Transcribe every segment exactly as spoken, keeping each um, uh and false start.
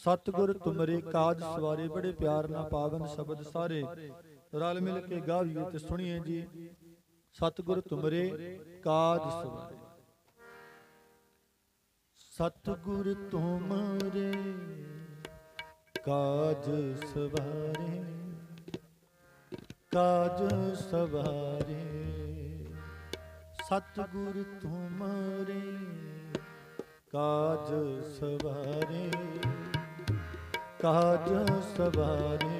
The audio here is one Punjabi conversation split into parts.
सतगुर तुमरे काज सवारे। बड़े प्यार ना पावन शब्द सारे रल मिल के गाविए ते सुनिए जी। सतगुर तुमरे काज सवारे। सतगुर तुमरे काज सवारे, काज सवारे। सतगुर तुमरे काज सवारे, काज सवारे।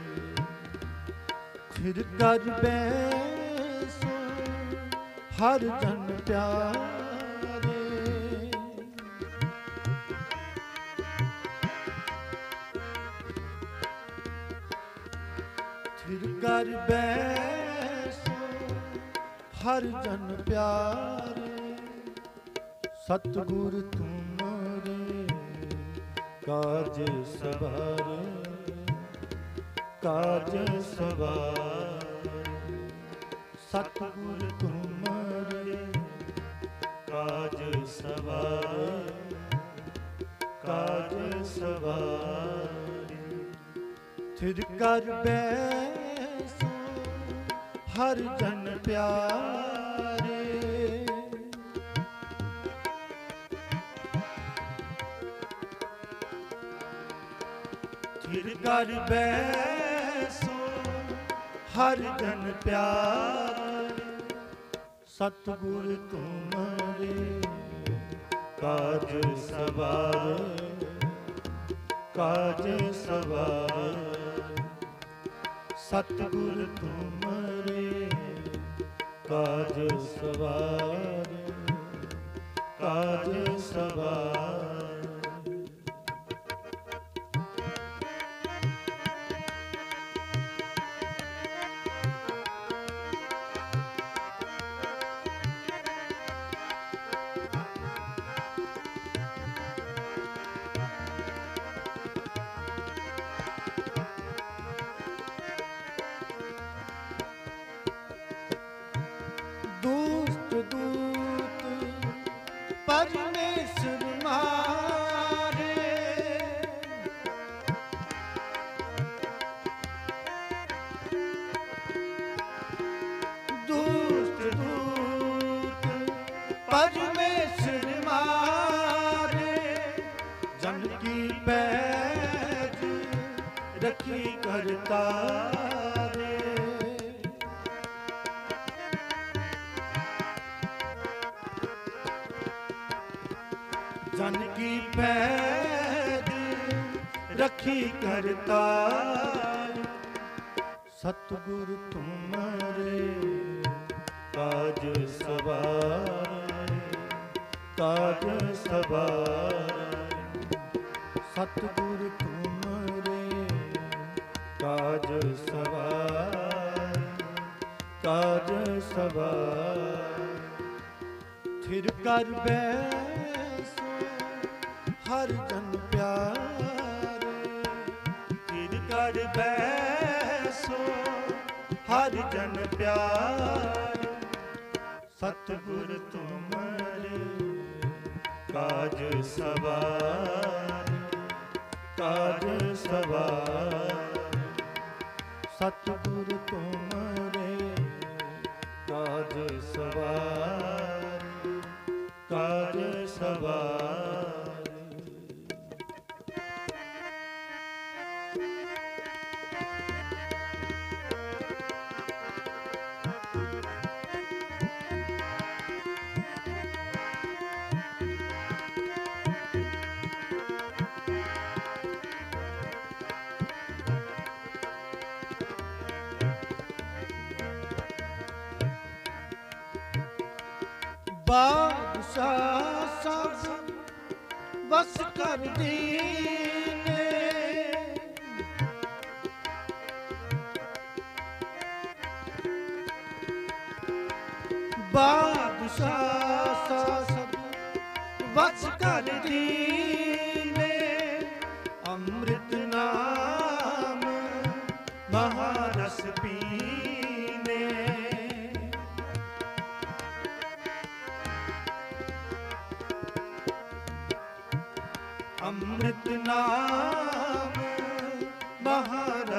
फिर कर बैसो हर जन प्यारे। फिर कर बैसो हर जन प्यारे। सतगुर तुमरे काज सवारे, काज सवारे। सतगुर तुमरे काज सवारे, काज सवारे। थिर कर बैसो हर जन प्यारे। थिर कर बैसो हर जन प्यारे। सतगुर तुमरे काज सवारे, काज सवारे। सतगुर तुमरे काज सवारे, काज सवारे। दुष्ट दूत परमेश्वर मारे। दुष्ट दूत परमेश्वर मारे। जन की पैज रखी करता जन की पैज रखी करता। सतगुर तुमरे काज सवारे, काज सवारे। सतगुर तुमरे काज सवारे, काज सवारे। थिर कर बैसो हर जन प्यारे। थिर कर बैसो हर जन प्यारे। सतगुर तुमरे काज सवारे, काज सवारे। सतगुर तुमरे काज सवारे, काज सवारे। बादशाह सब बस कर दीने। बादशाह सब बस कर दीने। अमृत नाम महारस पीने। अमृत नाम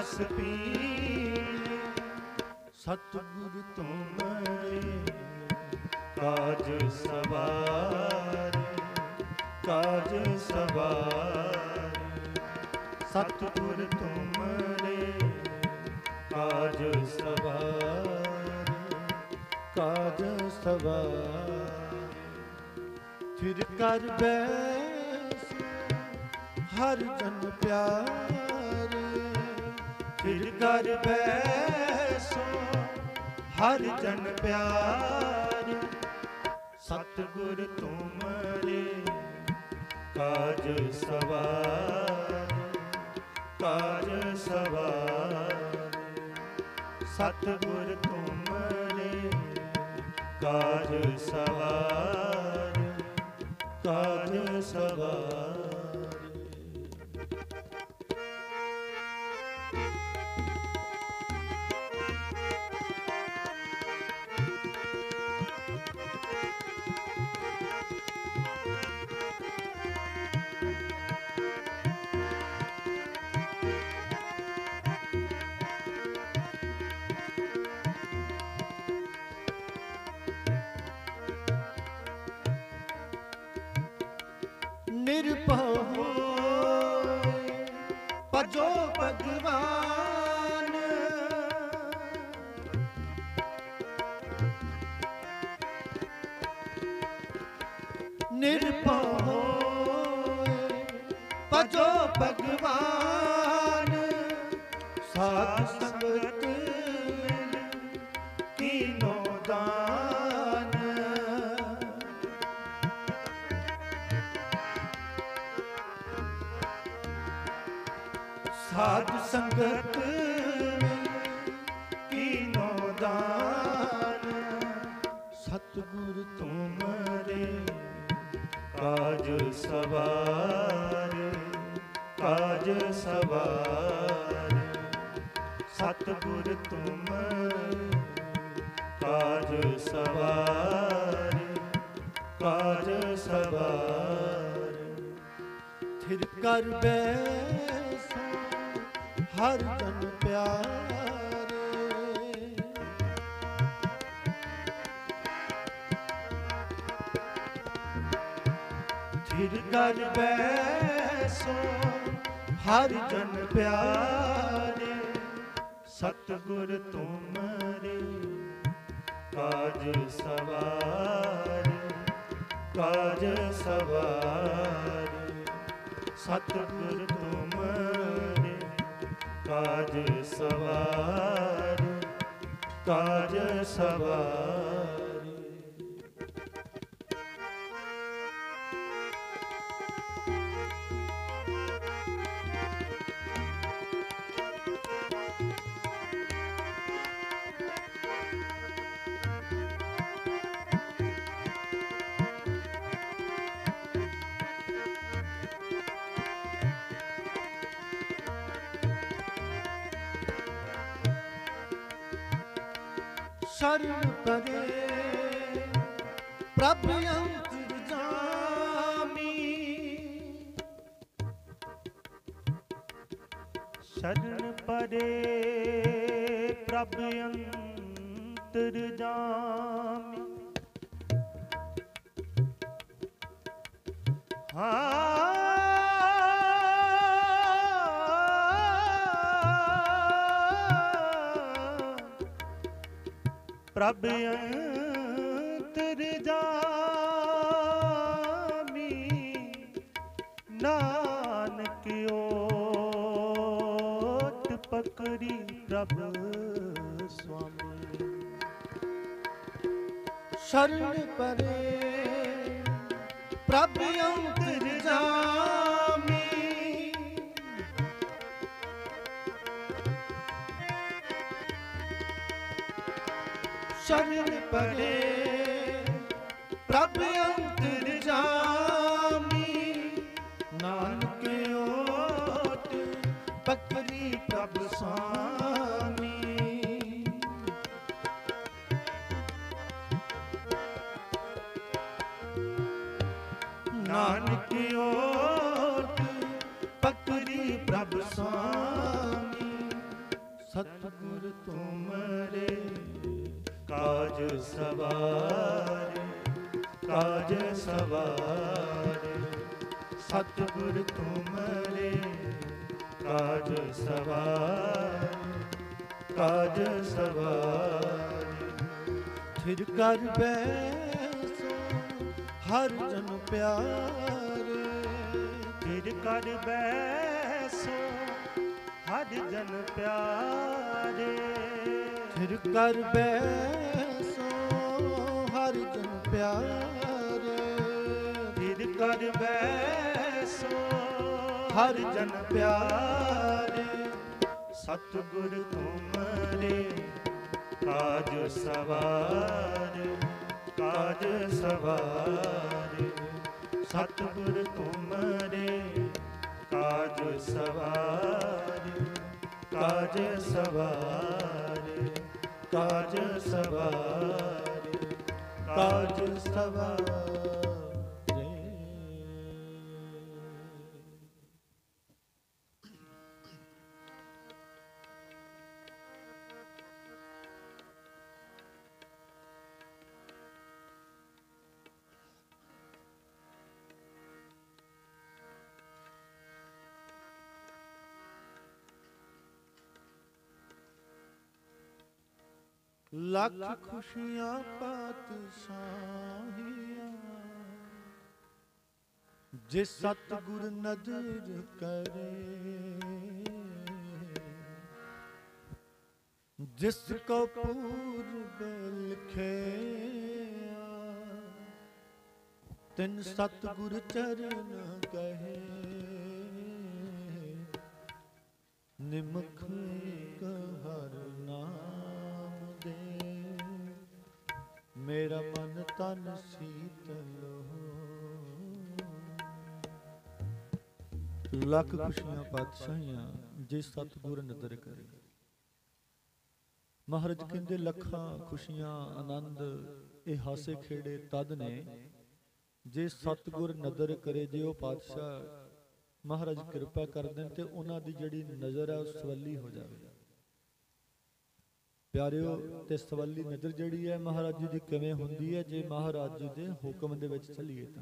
रस पीने। सतगुर तुमरे काज सवारे, काज सवारे। सतगुर तुमरे काज सवारे, काज सवारे। फिर कर बैस हर जन प्यारे, फिर कर बैसो हर जन प्यारे। सतगुर तुमरे काज सवारे, काज सवारे। सतगुर तुमरे काज सवारे, काज सवारे। निर्भव भजो भगवान, निर्भव भजो भगवान। साध संगत कीनो दान, साध संगत कीनो दान। सतगुर तुमरे काज सवारे, काज सवारे। सतगुर तुमरे काज सवारे, काज सवारे। थिर कर बैसो हर जन प्यारे, थिर कर बैसो हर जन प्यारे। सतगुर तुमरे काज सवारे, काज सवारे। सतगुर तुमरे काज सवारे, काज सवारे। शरण परे प्रभु अंतर्यामी, शरण परे प्रभु अंतर्यामी। हाँ प्रभु अंतर्यामी। नानक ओट पकड़ी प्रभु स्वामी। शरण परे प्रभु अंतर्यामी। शरण परे प्रभु अंतर्यामी। नानक ओट पकड़ी प्रभु स्वामी। नानक ओट पकड़ी प्रभु स्वामी। सतगुर तुमरे काज सवार, काज सवार। सतगुर तुमरे काज सवार, काज सवार। थिर कर बैसो हर जन प्यारे, थिर कर बैसो हर जन प्यारे। थिर कर बैसो हर जन प्यारे, थिर कर बैसो हर जन प्यारे। सतगुर तुमरे काज सवार, काज सवार। सतगुर तुमरे काज सवार, काज सवार। काज सवार, काज सवार। ਲੱਖ ਖੁਸ਼ੀਆਂ ਪਾਤਸ਼ਾਹੀਆਂ, ਜਿਸ ਸਤਿਗੁਰ ਨਦਰ ਕਰੇ। ਜਿਸ ਕੋ ਪੂਰਬ ਲਿਖਿਆ, ਤਿਨ ਸਤਿਗੁਰ ਚਰਨ ਕਹੇ। ਨਿਮਖ ਏਕ ਹਰ ਨਾਮ ਦੇ, ਮੇਰਾ ਮਨ ਤਨ ਸੀਤਲ ਹੋ। ਲੱਖ ਖੁਸ਼ੀਆਂ ਪਾਤਸ਼ਾਹੀਆਂ ਜੇ ਸਤਿਗੁਰ ਨਦਰ ਕਰੇ। ਮਹਾਰਾਜ ਕਹਿੰਦੇ ਲੱਖਾਂ ਖੁਸ਼ੀਆਂ ਆਨੰਦ ਇਹ ਹਾਸੇ ਖੇੜੇ ਤਦ ਨੇ ਜੇ ਸਤਿਗੁਰ ਨਦਰ ਕਰੇ। ਜੇ ਉਹ ਪਾਤਸ਼ਾਹ ਮਹਾਰਾਜ ਕਿਰਪਾ ਕਰ ਦੇਣ ਤੇ ਉਹਨਾਂ ਦੀ ਜਿਹੜੀ ਨਜ਼ਰ ਹੈ ਉਹ ਸਵੱਲੀ ਹੋ ਜਾਵੇ। ਪਿਆਰਿਓ, ਤੇ ਸਵੱਲੀ ਨਜ਼ਰ ਜਿਹੜੀ ਹੈ ਮਹਾਰਾਜ ਜੀ ਦੀ ਕਿਵੇਂ ਹੁੰਦੀ ਹੈ? ਜੇ ਮਹਾਰਾਜ ਜੀ ਦੇ ਹੁਕਮ ਦੇ ਵਿੱਚ ਚੱਲੀਏ ਤਾਂ।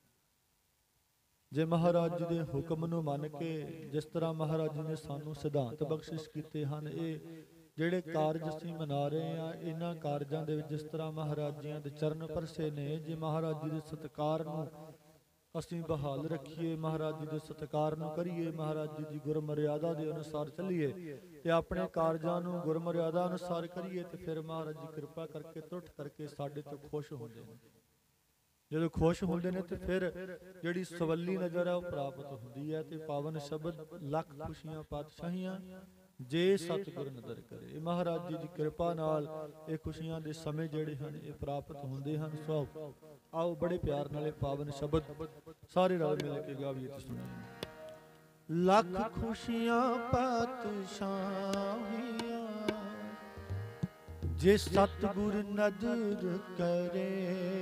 ਜੇ ਮਹਾਰਾਜ ਜੀ ਦੇ ਹੁਕਮ ਨੂੰ ਮੰਨ ਕੇ, ਜਿਸ ਤਰ੍ਹਾਂ ਮਹਾਰਾਜ ਜੀ ਨੇ ਸਾਨੂੰ ਸਿਧਾਂਤ ਬਖਸ਼ਿਸ਼ ਕੀਤੇ ਹਨ, ਇਹ ਜਿਹੜੇ ਕਾਰਜ ਅਸੀਂ ਮਨਾ ਰਹੇ ਹਾਂ, ਇਹਨਾਂ ਕਾਰਜਾਂ ਦੇ ਵਿੱਚ ਜਿਸ ਤਰ੍ਹਾਂ ਮਹਾਰਾਜ ਜੀਆਂ ਦੇ ਚਰਨ ਪਰਸੇ ਨੇ, ਜੇ ਮਹਾਰਾਜ ਜੀ ਦੇ ਸਤਿਕਾਰ ਨੂੰ ਅਸੀਂ ਬਹਾਲ ਰੱਖੀਏ, ਮਹਾਰਾਜ ਜੀ ਦੇ ਸਤਿਕਾਰ ਨੂੰ ਕਰੀਏ, ਮਹਾਰਾਜ ਜੀ ਦੀ ਗੁਰਮਰਿਆਦਾ ਦੇ ਅਨੁਸਾਰ ਚੱਲੀਏ ਤੇ ਆਪਣੇ ਕਾਰਜਾਂ ਨੂੰ ਗੁਰਮਰਿਆਦਾ ਅਨੁਸਾਰ ਕਰੀਏ, ਤੇ ਫਿਰ ਮਹਾਰਾਜ ਜੀ ਕਿਰਪਾ ਕਰਕੇ ਟੁੱਟ ਕਰਕੇ ਸਾਡੇ ਤੋਂ ਖੁਸ਼ ਹੁੰਦੇ ਨੇ। ਜਦੋਂ ਖੁਸ਼ ਹੁੰਦੇ ਨੇ ਤੇ ਫਿਰ ਜਿਹੜੀ ਸਵੱਲੀ ਨਜ਼ਰ ਹੈ ਉਹ ਪ੍ਰਾਪਤ ਹੁੰਦੀ ਹੈ। ਤੇ ਪਾਵਨ ਸ਼ਬਦ ਲੱਖ ਖੁਸ਼ੀਆਂ ਪਾਤਸ਼ਾਹੀਆਂ ਜੇ ਸਤਿਗੁਰ ਨਦਰ ਕਰੇ। ਇਹ ਮਹਾਰਾਜ ਜੀ ਦੀ ਕਿਰਪਾ ਨਾਲ ਇਹ ਖੁਸ਼ੀਆਂ ਦੇ ਸਮੇਂ ਜਿਹੜੇ ਹਨ ਇਹ ਪ੍ਰਾਪਤ ਹੁੰਦੇ ਹਨ। ਸੋ ਆਓ ਬੜੇ ਪਿਆਰ ਨਾਲ ਇਹ ਪਾਵਨ ਸ਼ਬਦ ਸਾਰੇ ਰਲ ਮਿਲ ਕੇ ਗਾਵੀਏ ਤੇ ਸੁਣੀਏ। ਲੱਖ ਖੁਸ਼ੀਆਂ ਪਾਤਸ਼ਾਹੀਆਂ ਜੇ ਸਤਿਗੁਰ ਨਦਰ ਕਰੇ।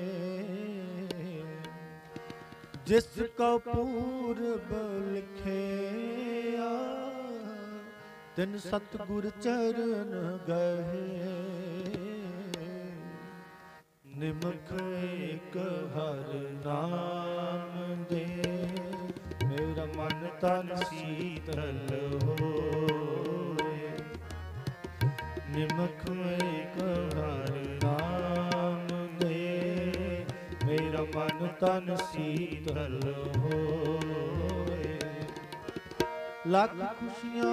ਜਿਸ ਕੋ ਪੂਰਬ ਲਿਖਿਆ, ਤਿਨ ਸਤਿਗੁਰ ਚਰਨ ਗਏ। ਨਿਮਖ ਏਕ ਹਰ ਨਾਮ ਦੇ, ਮੇਰਾ ਮਨ ਤਨ ਸੀਤਲ ਹੋਏ। ਨਿਮਖ ਏਕ ਹਰ ਨਾਮ ਦੇ, ਮੇਰਾ ਮਨ ਤਨ ਸੀਤਲ ਹੋਏ। ਲੱਖ ਖੁਸ਼ੀਆਂ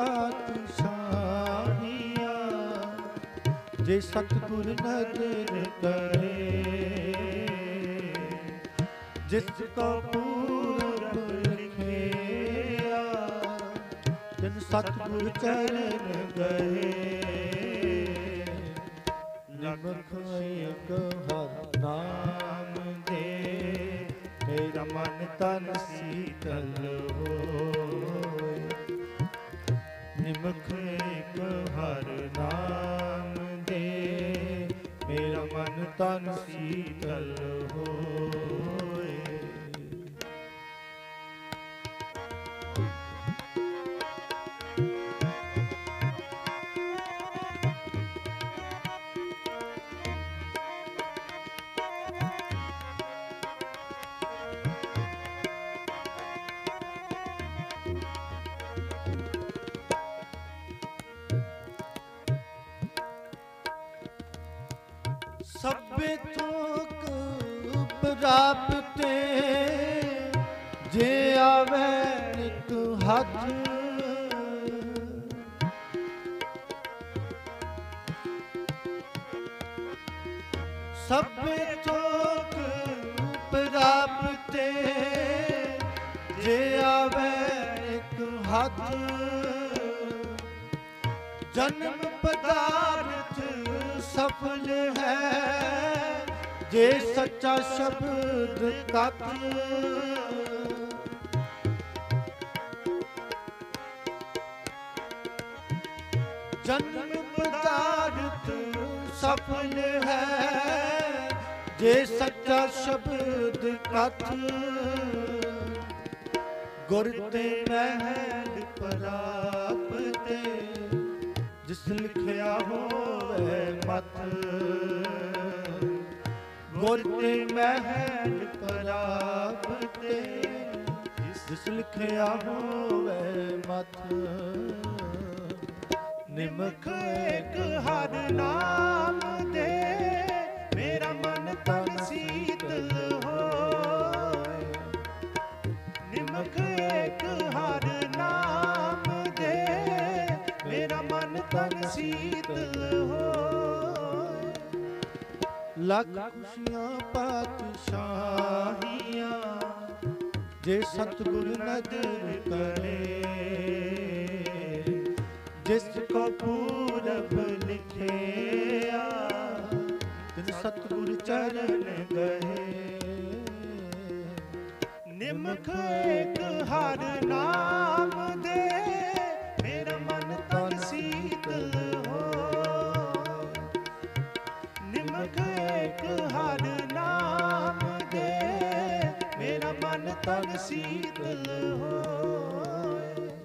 ਪਾਤਸ਼ਾਹੀਆਂ ਜੇ ਸਤਿਗੁਰ ਨਦਰ ਕਰੇ। ਜਿਸ ਕੋ ਪੂਰਬ ਲਿਖਿਆ, ਤਿਨ ਸਤਿਗੁਰ ਚਰਨ ਗਏ। ਨਿਮਖ ਏਕ ਹਰ ਨਾਮ ਦੇ, ਮੇਰਾ ਮਨ ਤਨ ਸੀਤਲ ਹੋਏ। ਨਿਮਖ ਏਕ ਹਰ ਨਾਮ ਦੇ, ਮੇਰਾ ਮਨ ਤਨ ਸੀਤਲ ਹੋਏ। ਸਭੇ ਥੋਕ ਪ੍ਰਾਪਤੇ ਜੇ ਆਵੇ ਨਿਤ ਹੱਥ ਸਭੇ ਥੋਕ ਪ੍ਰਾਪਤੇ ਜੇ ਆਵੇ ਨਿਤ ਹੱਥ ਜਨਮ ਪਦਾਰਥ ਸਫਲ ਹੈ ਜੇ ਸੱਚਾ ਸ਼ਬਦ ਕਥ ਜਨਮ ਪਦਾਰਥ ਸਫਲ ਹੈ ਜੇ ਸੱਚਾ ਸ਼ਬਦ ਕਥ ਗੁਰ ਤੇ ਮਹਿਲ ਪ੍ਰਾਪਤੇ ਜਿਸ ਲਿਖਿਆ ਹੋਵੇ ਮਤ ਗੁਰ ਤੇ ਮਹਿਲ ਪ੍ਰਾਪਤੇ ਜਿਸ ਲਿਖਿਆ ਹੋਵੇ ਮਤ ਨਿਮਕ ਏਕ ਹਰ ਨਾਮ ਦੇ ਮੇਰਾ ਮਨ ਤਨ ਸੀਤਲ ਹੋਏ ਨਿਮਕ ਏਕ ਹਰ ਨਾਮ ਦੇ ਮੇਰਾ ਮਨ ਤਨ ਸੀਤਲ ਹੋਏ ਲੱਖ ਖੁਸ਼ੀਆਂ ਪਾਤਸ਼ਾਹੀਆਂ ਜੇ ਸਤਿਗੁਰ ਨਦਰ ਕਰੇ ਜਿਸ ਕੋ ਪੂਰਬ ਲਿਖਿਆ ਤਿਨ ਸਤਿਗੁਰ ਚਰਨ ਗਏ ਨਿਮਕ ਏਕ ਹਰ ਨਾਮ ਦੇ ਮੇਰਾ ਮਨ ਤਨ ਸੀਤਲ ਹੋਏ ਨਿਮਕ ਏਕ ਹਰ ਨਾਮ ਦੇ ਮੇਰਾ ਮਨ ਤਨ ਸੀਤਲ ਹੋਏ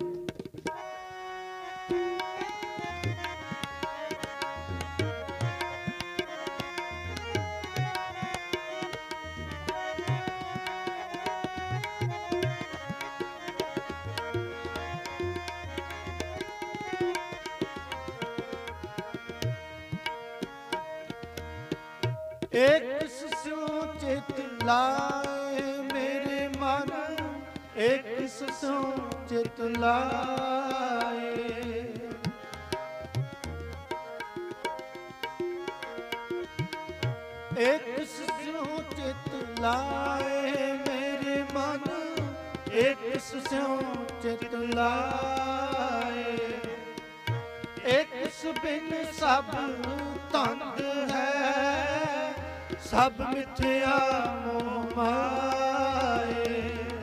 ਏਕ ਸਿਉ ਚਿਤ ਲਾਏ ਮੇਰੇ ਮਨ ਏਕ ਸਿਉ ਚਿਤ ਲਾਏ ਏਕ ਸਿਉ ਚਿਤ ਲਾਏ ਮੇਰੇ ਮਨ ਏਕ ਸਿਉ ਚਿਤ ਲਾਏ ਏਕ ਬਿਨ ਸਭ ਤੰਦ ਹੈ ਸਭ ਮਿਥਿਆ ਮੋਹ ਮਾਏ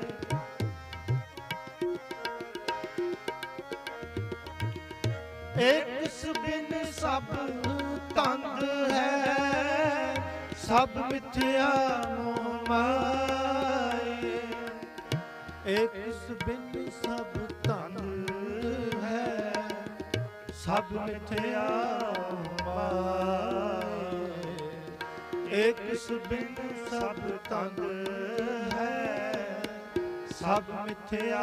ਏਕ ਬਿਨ ਸਭ ਤੰਦ ਹੈ ਸਭ ਮਿਥਿਆ ਮੋਹ ਮਾਏ ਏਕ ਬਿਨ ਸਭ ਤੰਦ ਹੈ ਸਭ ਮਿਥਿਆ ਮਾਏ ਏਕ ਬਿਨ ਸਭ ਤੰਗ ਹੈ ਸਭ ਮਿਥਿਆ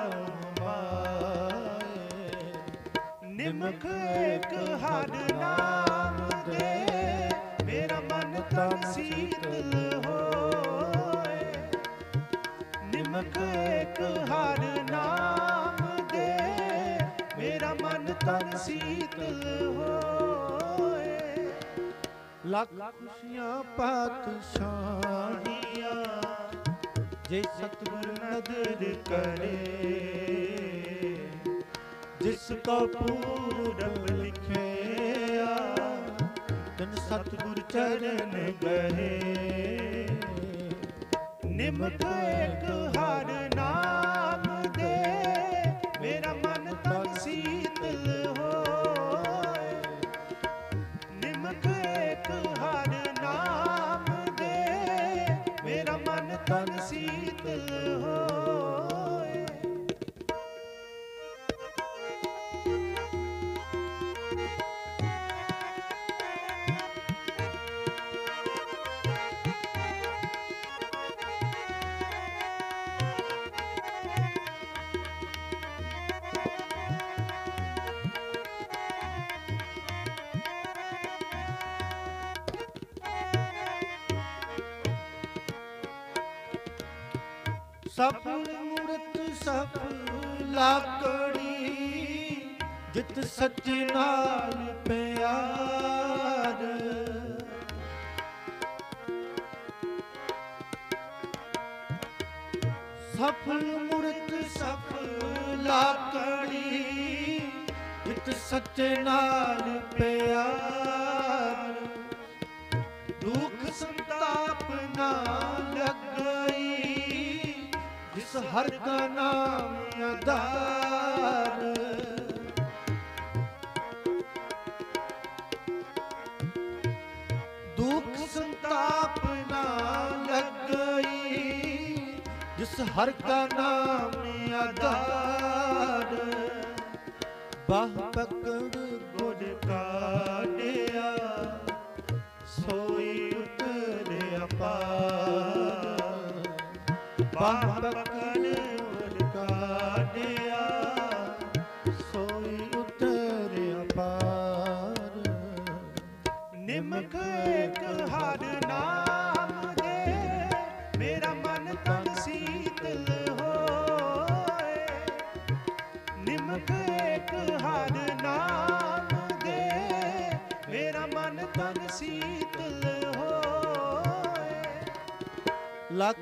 ਮਾਏ ਨਿਮਕ ਏਕ ਹਰ ਨਾਮ ਦੇ ਮੇਰਾ ਮਨ ਤਨ ਸੀਤਲ ਹੋਏ ਨਿਮਕ ਏਕ ਹਰ ਨਾਮ ਦੇ ਮੇਰਾ ਮਨ ਤਨ ਸੀਤਲ ਹੋਏ ਲੱਖ ਖੁਸ਼ੀਆਂ ਪਾਤਸ਼ਾਹੀਆਂ ਜੇ ਸਤਿਗੁਰ ਨਦਰ ਕਰੇ ਜਿਸ ਕੋ ਪੂਰਬ ਲਿਖਿਆ ਤਨ ਸਤਿਗੁਰ ਚਰਨ ਗਏ ਨਿਮਕ ਏਕ ਹਰ ਨਾਮ ਦੇ ਮੇਰਾ ਮਨ ਤਨ ਸੀਤਲ ਹੋਏ ਨਿਮਕ ਏਕ ਹਰ ਨਾਮ ਦੇ ਮੇਰਾ ਮਨ ਤਨ ਸੀਤਲ ਹੋਏ ਸਫਲ ਮੂਰਤ ਸਫਲ ਲਾਕੜੀ ਜਿਤ ਸੱਚੇ ਨਾਲ ਪਿਆਰ ਸਫਲ ਮੂਰਤ ਸਫਲ ਲਾਕੜੀ ਜਿਤ ਸੱਚੇ ਨਾਲ ਪਿਆਰ ਦੁੱਖ ਸੰਤਾਪ ਨਾ ਲੱਗਈ ਜਿਸ ਹਰ ਕਾ ਨਾਮ ਆਧਾਰ ਦੁੱਖ ਸੰਤਾਪ ਨਾ ਲੱਗਈ ਜਿਸ ਹਰ ਕਾ ਨਾਮ ਆਧਾਰ ਬਾਹ ਪਕੜ ਗੁਰ ਕਾਢਿਆ ਸੋਈ ਉਤਰਿਆ ਪਾਰ ਬਾਹ ਪਕੜ ਗੁਰ ਕਾਢਿਆ ਸੋਈ ਉਤਰਿਆ ਪਾਰ ਨਿਮਕ ਇੱਕ ਹਰ ਨਾਮ ਦੇ ਮੇਰਾ ਮਨ ਤਨ ਸੀਤਲ ਹੋਏ ਨਿਮਕ ਇੱਕ ਹਰ ਨਾਮ ਦੇ ਮੇਰਾ ਮਨ ਤਨ ਸੀਤਲ ਹੋਏ ਲੱਖ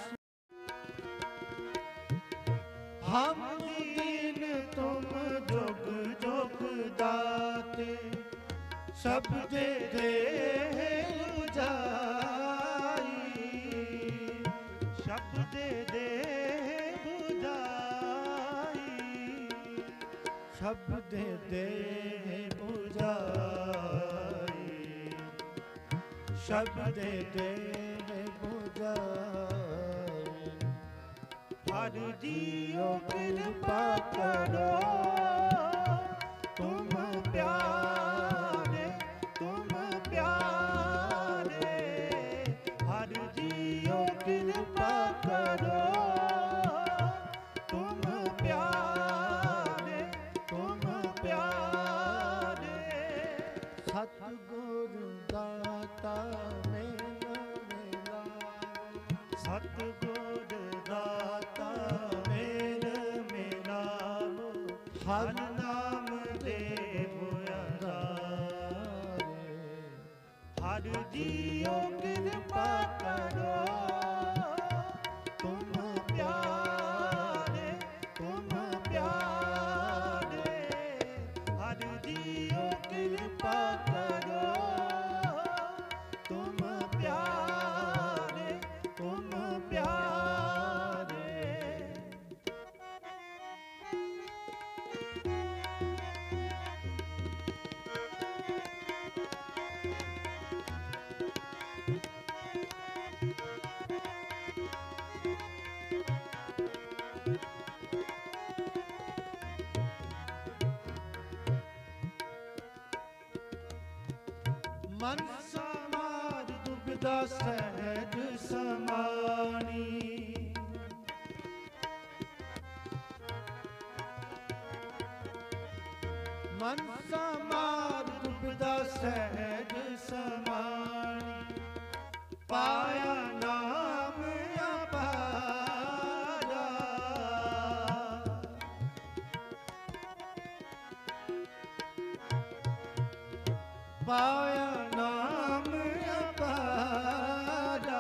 ਹਮ ਦੀਨ ਤੁਮ ਜੁਗ ਜੁਗ ਦਾਤੇ ਸਭ ਦੇ ਦੇ ਬੁਝਾਈ ਸਭ ਦੇ ਦੇ ਬੁਝਾਈ ਸਭ ਦੇ ਦੇ ਬੁਝਾਈ ਸਭ ਦੇ ਦੇ ਬੁਝਾਈ ਹਰ ਜੀਓ ਕਿਰਪਾ ਕਰੋ ਤੁਮ ਪਿਆਰੇ ਤੁਮ ਪਿਆਰੇ ਹਰ ਜੀਓ ਕਿਰਪਾ ਕਰੋ ਤੁਮ ਪਿਆਰੇ ਤੁਮ ਪਿਆਰੇ ਸਤਿਗੁਰ ਦਾਤਾ ਮੇਰਾ ਮੇਲਾ ਸਤਿਗੁਰ ਦਾਤਾ ਮੇਰਾ ਮੇਲਾ ਹਰ ਨਾਮ ਦੇ ਹਰ ਜੀਓ ਕਿਰਪਾ ਕਰੋ ਤੁਮ ਪਿਆਰੇ ਤੁਮ ਪਿਆਰੇ ਹਰ ਜੀਓ ਕਿਰਪਾ ਕਰੋ ਤੁਮ ਪਿਆਰੇ ਤੁਮ ਪਿਆਰੇ ਮਨ ਸਮਾਜ ਦੁਬਿਧਾ ਸਹਿਜ ਸਮਾਣੀ ਮਨ ਸਮਾਜ ਦੁਬਿਧਾ ਸਹਿਜ ਸਮਾਣੀ ਪਾਇਆ ਨਾਮ ਅਪਾਰਾ ਪਾਇਆ ਨਾਮ ਅਪਾਰਾ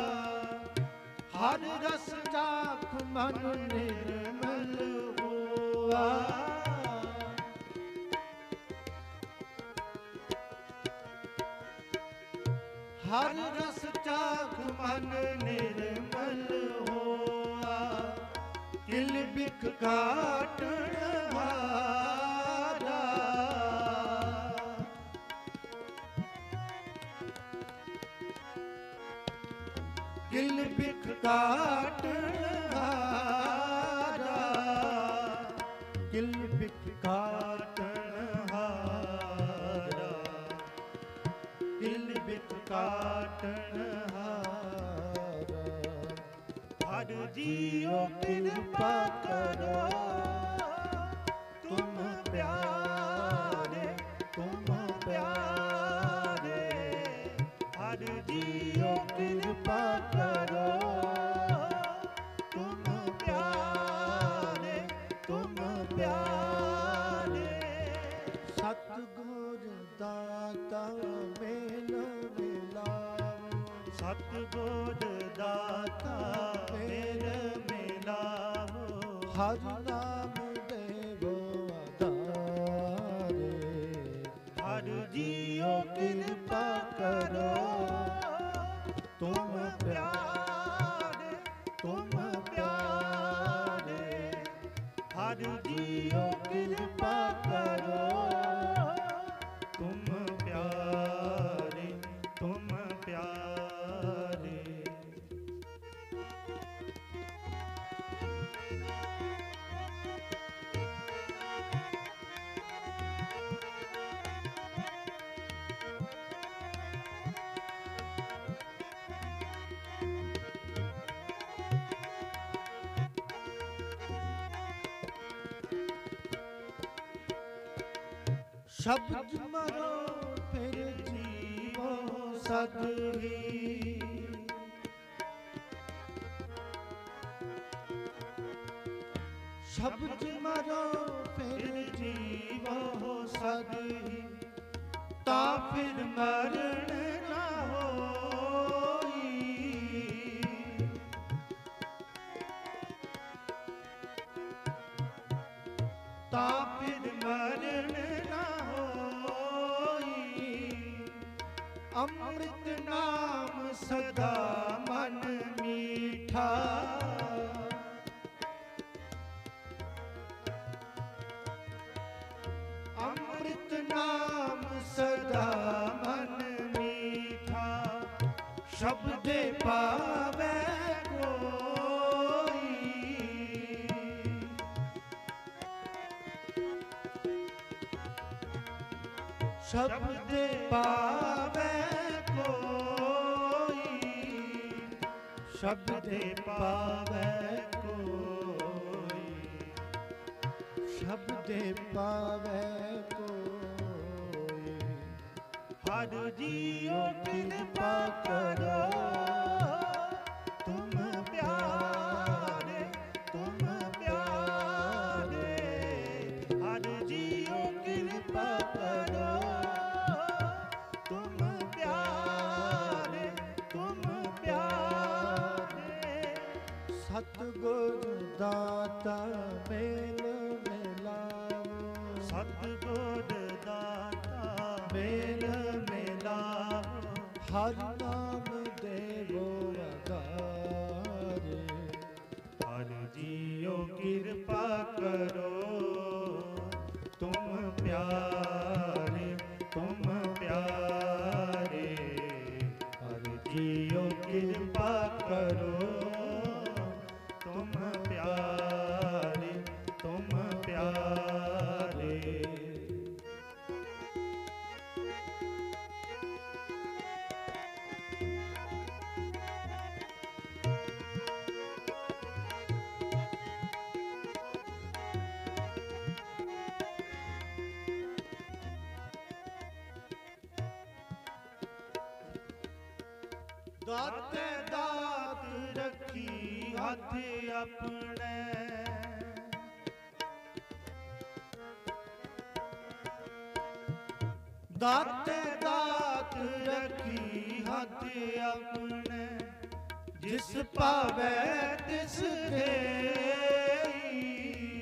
ਹਰ ਰਸ ਚਾਖ ਮਨ ਨਿਰਮਲ ਹੋਆ ਹਰ ਰਸ ਚਾਖ ਮਨ ਨਿਰਮਲ ਹੋਆ ਕਿਲ ਬਿਕ ਕਾਟਣ ਹਾਰਾ ਕਿਲ ਬਿਕ ਕਾਟਣ ਹਾਰਾ ਕਿਲ ਬਿਕ ਕਾਟਣ ਹਾਰਾ ਕਿਲ ਬਿਕ ਕਾਟਣ ਹਾਰਾ ਹਰ ਜੀਓ ਕਿਰਪਾ ਕਰੋ ਤੁਮ ਪਿਆਰੇ ਤੁਮ ਪਿਆਰੇ ਹਰ ਜੀਓ ਕਿਰਪਾ ਕਰੋ ਤੁਮ ਸਤਿਗੁਰ ਦਾਤਾ ਮੇਲ ਮਿਲਾਵੋ, ਸਤਿਗੁਰ ਦਾਤਾ ਮੇਲ ਮਿਲਾਵੋ, ਹਰ ਨਾਮ ਦੇਵੋ ਆਧਾਰੇ, ਹਰ ਜੀਓ ਕਿਰਪਾ ਕਰੋ, ਤੁਮ ਪਿਆਰੇ ਤੁਮ ਪਿਆਰੇ, ਹਰ ਜੀਓ ਕਿਰਪਾ ਕਰੋ, ਤੁਮ ਪਿਆਰੇ ਤੁਮ ਪਿਆਰੇ। ਸ਼ਬਦ ਮਰੋ ਫਿਰ ਜੀਵੋ ਸਦ ਹੀ, ਸ਼ਬਦ ਮਰੋ ਫਿਰ ਜੀਵੋ ਸਦ ਹੀ, ਤਾਂ ਫਿਰ ਮਰਨ ਨਾ ਹੋਈ, ਤਾਂ ਫਿਰ ਮਰਨ ਨਾ ਹੋਈ, ਅੰਮ੍ਰਿਤ ਨਾਮ ਸਦਾ ਮਨ ਮੀਠਾ, ਅੰਮ੍ਰਿਤ ਨਾਮ ਸਦਾ ਮਨ ਮੀਠਾ, ਸ਼ਬਦੇ ਪਾਵੇ ਕੋਈ, ਸ਼ਬਦੇ ਪਾਵੇ ਕੋਈ, ਸ਼ਬਦੇ ਪਾਵੇ ਕੋਈ, ਸ਼ਬਦੇ ਪਾਵੇ ਕੋਈ, ਹਰ ਜੀਓ ਕਿਰਪਾ ਕਰੋ, ਤੁਮ ਪਿਆਰੇ ਤੁਮ ਪਿਆਰੇ, ਹਰ ਜੀਓ ਕਿਰਪਾ ਕਰੋ, ਤੁਮ ਪਿਆਰੇ ਤੁਮ ਪਿਆਰੇ। ਸਤਿਗੁਰ ਦਾਤਾ ਮੇਲ ਮਿਲਾਵੋ, ਸਤਿਗੁਰ ਦਾਤਾ ਮੇਲ ਮਿਲਾਵੋ, ਹਰ ਨਾਮ ਦੇਵੋ ਆਧਾਰੇ, ਹਰ ਜੀਓ ਕਿਰਪਾ ਕਰੋ, ਤੁਮ ਪਿਆਰੇ ਤੁਮ ਪਿਆਰੇ, ਹਰ ਜੀਓ ਕਿਰਪਾ ਕਰੋ, ਤੁਮ ਪਿਆਰੇ ਤੁਮ ਪਿਆਰੇ। ਦਾਤੇ ਦਾਤ ਰੱਖੀ ਹੱਥ ਆਪਣੇ, ਦਾਤੇ ਦਾਤ ਰੱਖੀ ਹੱਥ ਆਪਣੇ, ਜਿਸ ਪਾਵੇ ਤਿਸ ਦੇਈ,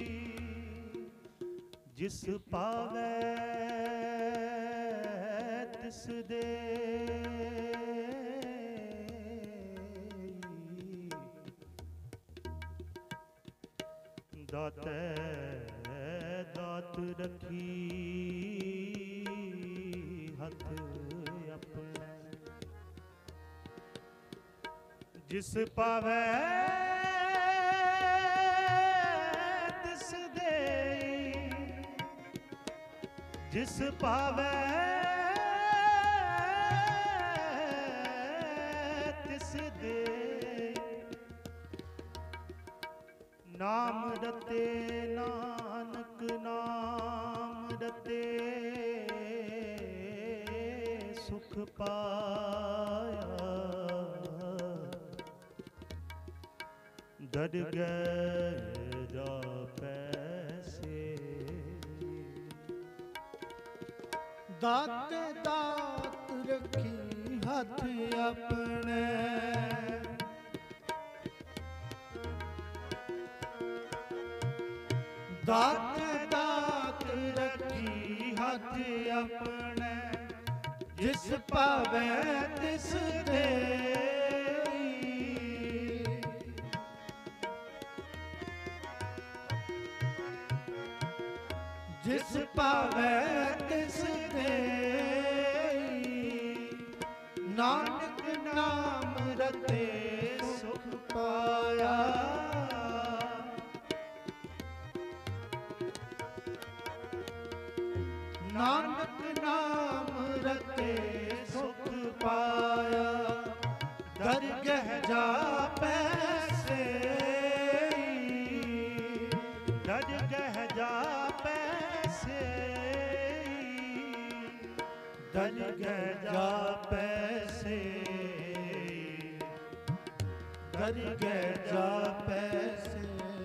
ਜਿਸ ਪਾਵੇ ਤਿਸ ਦੇਈ, ਦਾਤੈ ਦਾਤ ਰਖੀ ਹੱਥ ਆਪਣੇ, ਜਿਸ ਪਾਵੈ ਤਿਸ ਦੇਈ, ਜਿਸ ਪਾਵੈ ਤਿਸ ਦੇਈ, ਨਾਮ ਰਤੇ ਨਾਨਕ ਨਾਮ ਰਤੇ, ਸੁਖ ਪਾਇਆ ਦਰਗਹਿ ਜਾ ਪੈਸੇ, ਦਾਤੇ ਦਾਤ ਰੱਖੀ ਹੱਥ ਆਪਣੇ, ਦਾਤੇ ਦਾਤ ਰੱਖੀ ਹੱਥ ਆਪਣੇ, ਜਿਸ ਭਾਵੈ ਤਿਸ ਦੇਈ, ਜਿਸ ਭਾਵੈ ਤਿਸ ਦੇਈ, ਨਾਨਕ ਨਾਮ ਰਤੇ ਸੁਖ ਪਾਇਆ, ਨਾਨਕ ਨਾਮ ਰਤੇ ਸੁਖ ਪਾਇਆ, ਦਰਗਹਿ ਜਾਪੈ ਸੇਈ, ਦਰਗਹਿ ਜਾਪੈ ਸੇਈ, ਦਰਗਹਿ ਜਾਪੈ ਸੇਈ, ਦਰਗਹਿ ਜਾਪੈ ਸੇਈ।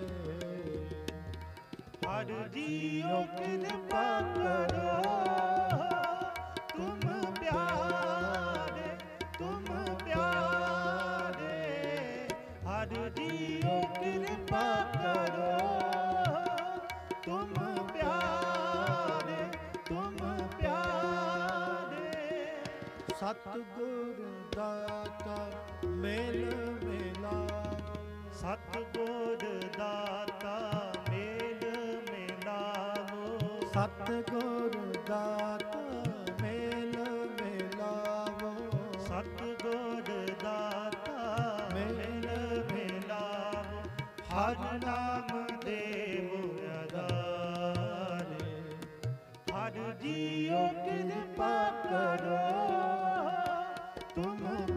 ਹਰਿ ਜੀਓ ਕਿਰਪਾ ਕਰੋ, ਤੁਮ ਪਿਆਰੇ ਤੁਮ ਪਿਆਰੇ, ਹਰਿ ਜੀਓ ਕਿਰਪਾ ਕਰੋ, ਤੁਮ ਪਿਆਰੇ ਤੁਮ ਪਿਆਰੇ। ਸਤਿਗੁਰ ਦਾਤਾ ਮੇਲ ਮਿਲਾਵੋ, ਸਤਿਗੁਰ ਦਾਤਾ ਮੇਲ ਮਿਲਾਵੋ, ਸਤਿਗੁਰ ਦਾਤਾ ਮੇਲ ਮਿਲਾਵੋ, ਸਤਿਗੁਰ ਦਾਤਾ ਮੇਲ ਮਿਲਾਵੋ। ਹਰਿ ਨਾਮ ਦੇਵ ਆਧਾਰੇ, ਹਰਿ ਜੀਓ ਕਿਰਪਾ ਕਰੋ, ਤੁਮ